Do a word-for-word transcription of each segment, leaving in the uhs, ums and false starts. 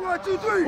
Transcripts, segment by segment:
One, two, three.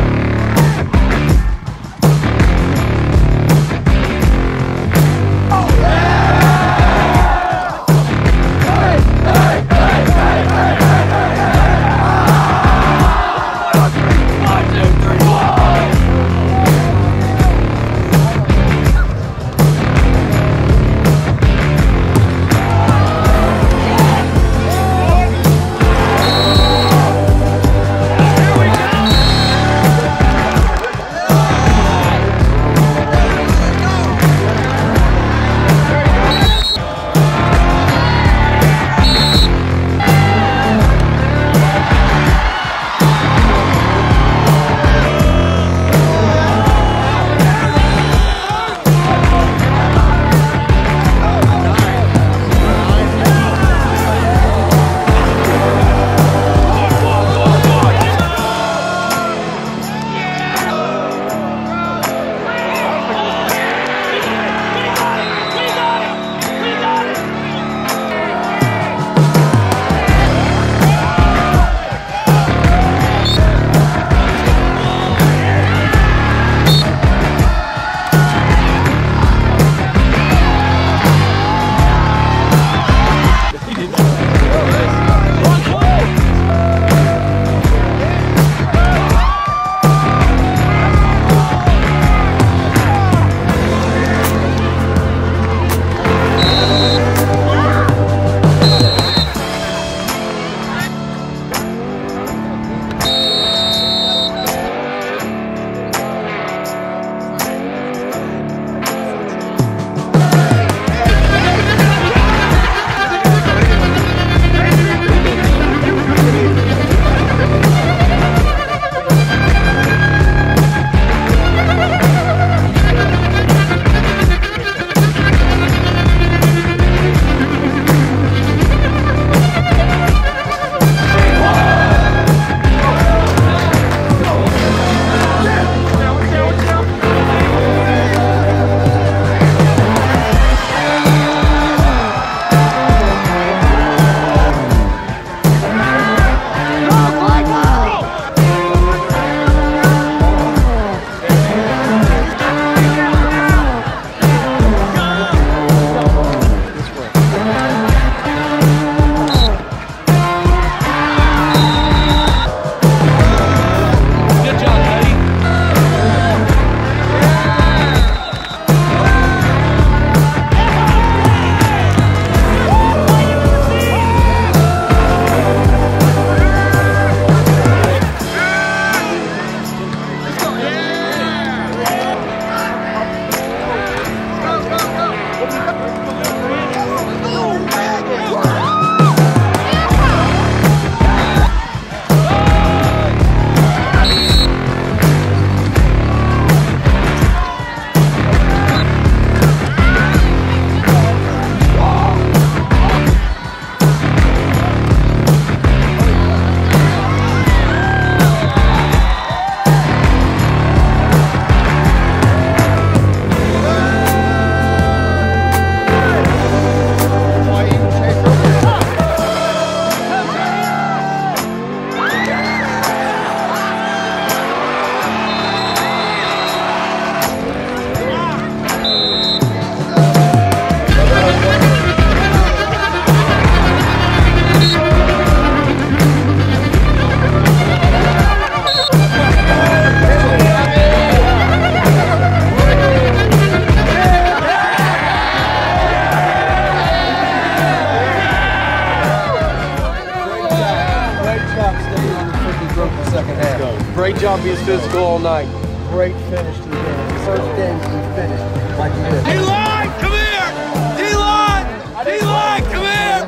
Great job being physical all night. Great finish to the game. First game we finished like you did. D-line, come here! D-line! D-line, come here!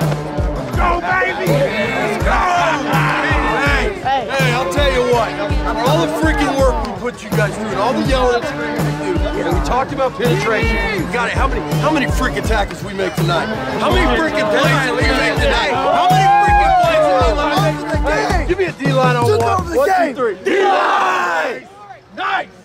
Go, baby! Let's go! Hey, hey, hey, I'll tell you what. For all the freaking work we put you guys through and all the yelling and screaming we do, and we talked about penetration. Got it. How many, how many freaking tackles we make tonight? How many freaking plays did we make tonight? How many freaking plays did we make tonight? Give me a D-line on one. One, two, three. D-line! Nice!